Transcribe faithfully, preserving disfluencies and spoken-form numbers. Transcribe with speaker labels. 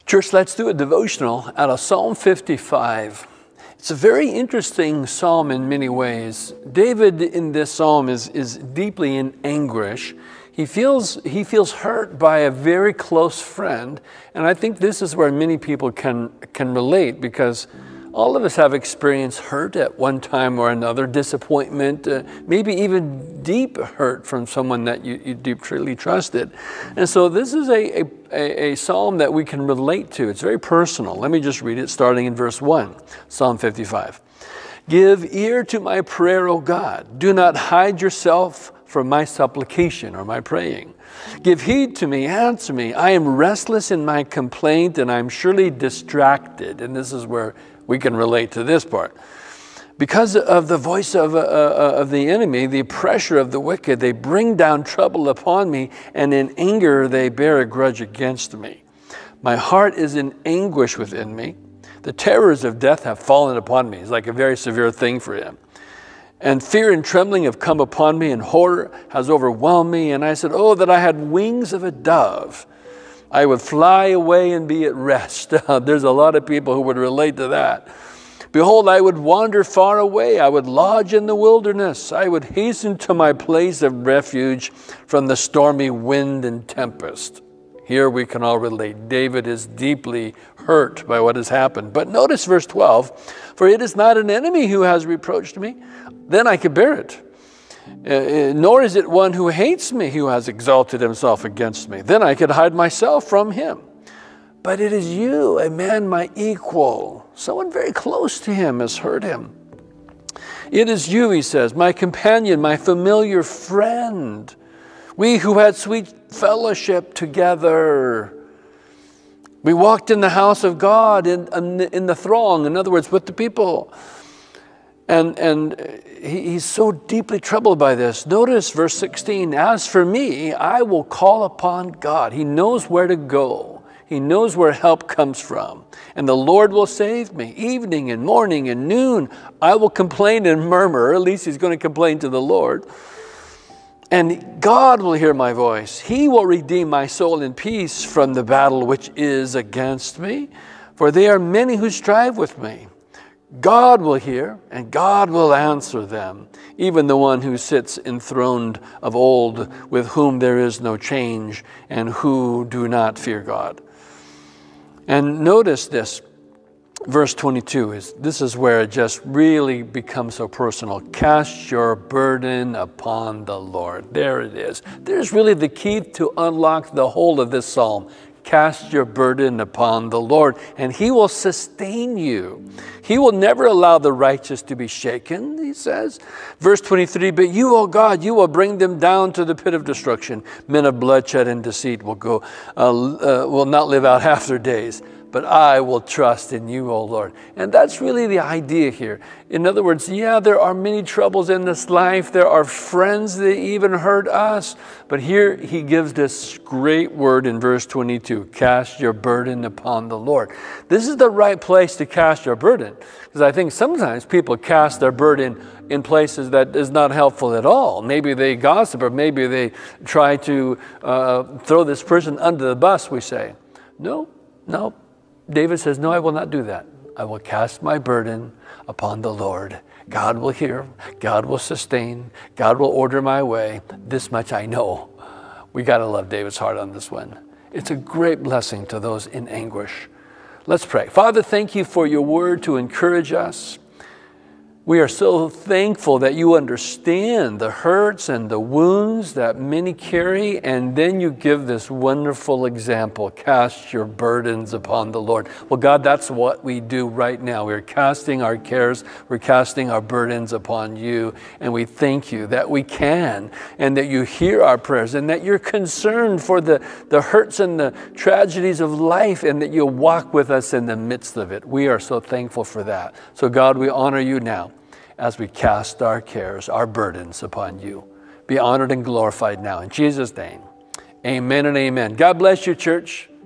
Speaker 1: Church, let's do a devotional out of Psalm fifty-five. It's a very interesting psalm in many ways. David in this psalm is, is deeply in anguish. He feels, he feels hurt by a very close friend. And I think this is where many people can, can relate, because all of us have experienced hurt at one time or another, disappointment, uh, maybe even deep hurt from someone that you, you deeply trusted. And so this is a, a, a psalm that we can relate to. It's very personal. Let me just read it starting in verse one, Psalm fifty-five. Give ear to my prayer, O God. Do not hide yourself from my supplication or my praying. Give heed to me, answer me. I am restless in my complaint, and I'm surely distracted. And this is where we can relate to this part. Because of the voice of, uh, uh, of the enemy, the pressure of the wicked, they bring down trouble upon me, and in anger they bear a grudge against me. My heart is in anguish within me. The terrors of death have fallen upon me. It's like a very severe thing for him. And fear and trembling have come upon me, and horror has overwhelmed me. And I said, oh, that I had wings of a dove. I would fly away and be at rest. There's a lot of people who would relate to that. Behold, I would wander far away. I would lodge in the wilderness. I would hasten to my place of refuge from the stormy wind and tempest. Here we can all relate. David is deeply hurt by what has happened. But notice verse twelve, for it is not an enemy who has reproached me. Then I could bear it. Uh, nor is it one who hates me who has exalted himself against me. Then I could hide myself from him. But it is you, a man my equal. Someone very close to him has hurt him. It is you, he says, my companion, my familiar friend. We who had sweet fellowship together. We walked in the house of God, in, in, in the throng, in other words, with the people. And, and he, he's so deeply troubled by this. Notice verse sixteen, as for me, I will call upon God. He knows where to go. He knows where help comes from. And the Lord will save me. Evening and morning and noon, I will complain and murmur. At least he's going to complain to the Lord. And God will hear my voice. He will redeem my soul in peace from the battle which is against me. For there are many who strive with me. God will hear, and God will answer them, even the one who sits enthroned of old, with whom there is no change, and who do not fear God. And notice this, verse twenty-two, is this is where it just really becomes so personal. Cast your burden upon the Lord. There it is. There's really the key to unlock the whole of this psalm. Cast your burden upon the Lord, and he will sustain you. He will never allow the righteous to be shaken, he says. Verse twenty-three, but you, O God, you will bring them down to the pit of destruction. Men of bloodshed and deceit will go, uh, uh, will not live out half their days. But I will trust in you, O Lord. And that's really the idea here. In other words, yeah, there are many troubles in this life. There are friends that even hurt us. But here he gives this great word in verse twenty-two, cast your burden upon the Lord. This is the right place to cast your burden. Because I think sometimes people cast their burden in places that is not helpful at all. Maybe they gossip, or maybe they try to uh, throw this person under the bus, we say. No, no. David says, no, I will not do that. I will cast my burden upon the Lord. God will hear. God will sustain. God will order my way. This much I know. We got to love David's heart on this one. It's a great blessing to those in anguish. Let's pray. Father, thank you for your word to encourage us. We are so thankful that you understand the hurts and the wounds that many carry, and then you give this wonderful example, cast your burdens upon the Lord. Well, God, that's what we do right now. We're casting our cares, we're casting our burdens upon you, and we thank you that we can, and that you hear our prayers, and that you're concerned for the, the hurts and the tragedies of life, and that you'll walk with us in the midst of it. We are so thankful for that. So God, we honor you now as we cast our cares, our burdens upon you. Be honored and glorified now. In Jesus' name, amen and amen. God bless you, church.